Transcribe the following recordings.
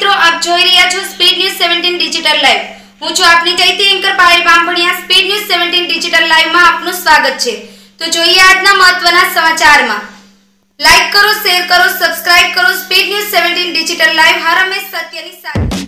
મિત્રો, આપ જોઈ રહ્યા છો સ્પીડ ન્યૂઝ 17 ડિજિટલ લાઈવ। હું છું આપની ચૈતી anchor Payal Bambhaniya. Speed news 17 digital live માં આપનું સ્વાગત છે। તો જોઈએ આજના મહત્વના સમાચારમાં। લાઈક કરો, શેર કરો, સબસ્ક્રાઇબ કરો। સ્પીડ ન્યૂઝ 17 ડિજિટલ લાઈવ હર હંમેશ સત્યની સાથે।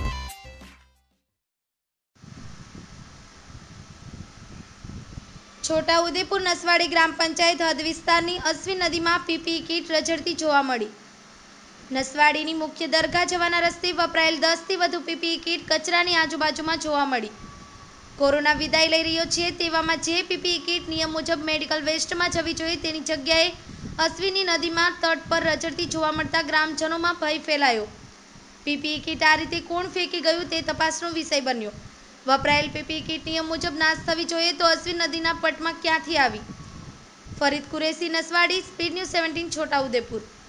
છોટાઉદેપુર નસવાડી ગ્રામ પંચાયત હદ વિસ્તારની અશ્વિન નદીમાં પીપીઈ કીટ રઝળતી જોવા મળી। નસવાડીની મુખ્ય દરગાહ જવાના રસ્તે વપરાયેલ 10 થી વધુ પીપીઈ કીટ કચરાની આજુબાજુમાં જોવા મળી। કોરોના વિદાય લઈ રહ્યો છે તેવામાં જે પીપીઈ કીટ નિયમ મુજબ મેડિકલ વેસ્ટમાં જવી જોઈએ તેની જગ્યાએ અશ્વિની નદીમાં તટ પર રઝળતી જોવા મળતા ગ્રામજનોમાં ભય ફેલાયો। પીપીઈ કીટ આ રીતે કોણ ફેંકી ગયું તે તપાસનો વિષય બન્યો। વપરાયેલ પીપીઈ કીટ નિયમ મુજબ નાશ થવી જોઈએ તો અશ્વિન નદીના પટમાં ક્યાંથી આવી? Farid Qureshi, Naswadi, speed news 17 Chhota Udepur.